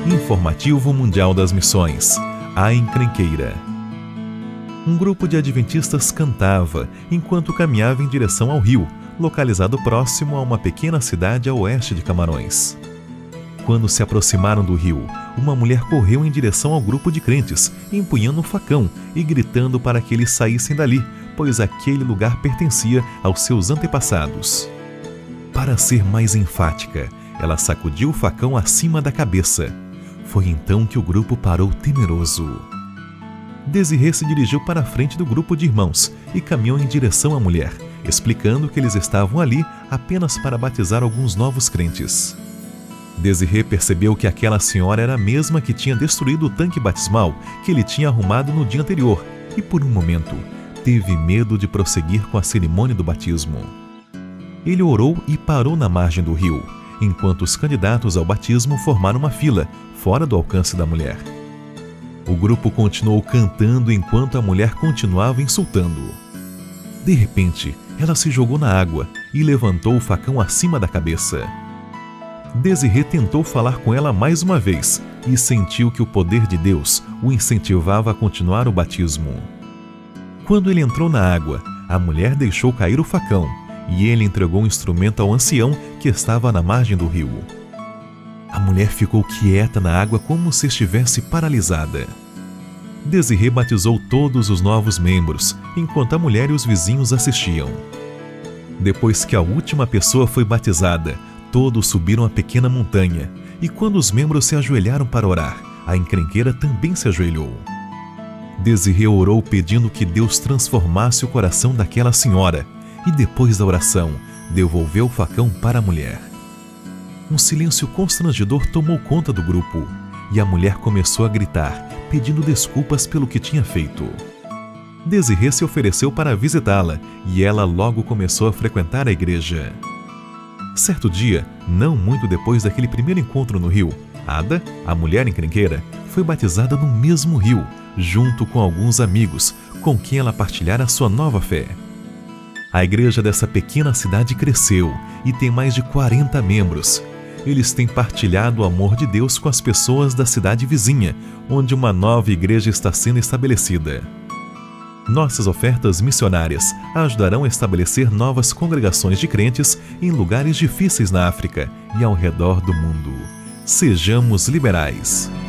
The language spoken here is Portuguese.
Informativo Mundial das Missões, a encrenqueira. Um grupo de adventistas cantava enquanto caminhava em direção ao rio, localizado próximo a uma pequena cidade a oeste de Camarões. Quando se aproximaram do rio, uma mulher correu em direção ao grupo de crentes, empunhando um facão e gritando para que eles saíssem dali, pois aquele lugar pertencia aos seus antepassados. Para ser mais enfática, ela sacudiu o facão acima da cabeça. Foi então que o grupo parou temeroso. Desirê se dirigiu para a frente do grupo de irmãos e caminhou em direção à mulher, explicando que eles estavam ali apenas para batizar alguns novos crentes. Desirê percebeu que aquela senhora era a mesma que tinha destruído o tanque batismal que ele tinha arrumado no dia anterior e, por um momento, teve medo de prosseguir com a cerimônia do batismo. Ele orou e parou na margem do rio, enquanto os candidatos ao batismo formaram uma fila, fora do alcance da mulher. O grupo continuou cantando enquanto a mulher continuava insultando. De repente, ela se jogou na água e levantou o facão acima da cabeça. Desirê tentou falar com ela mais uma vez e sentiu que o poder de Deus o incentivava a continuar o batismo. Quando ele entrou na água, a mulher deixou cair o facão e ele entregou o instrumento ao ancião que estava na margem do rio. A mulher ficou quieta na água como se estivesse paralisada. Desirê batizou todos os novos membros, enquanto a mulher e os vizinhos assistiam. Depois que a última pessoa foi batizada, todos subiram a pequena montanha, e quando os membros se ajoelharam para orar, a encrenqueira também se ajoelhou. Desirê orou pedindo que Deus transformasse o coração daquela senhora, e depois da oração, devolveu o facão para a mulher. Um silêncio constrangedor tomou conta do grupo, e a mulher começou a gritar, pedindo desculpas pelo que tinha feito. Desirê se ofereceu para visitá-la, e ela logo começou a frequentar a igreja. Certo dia, não muito depois daquele primeiro encontro no rio, Ada, a mulher encrenqueira, foi batizada no mesmo rio, junto com alguns amigos, com quem ela partilhara sua nova fé. A igreja dessa pequena cidade cresceu e tem mais de 40 membros. Eles têm partilhado o amor de Deus com as pessoas da cidade vizinha, onde uma nova igreja está sendo estabelecida. Nossas ofertas missionárias ajudarão a estabelecer novas congregações de crentes em lugares difíceis na África e ao redor do mundo. Sejamos liberais.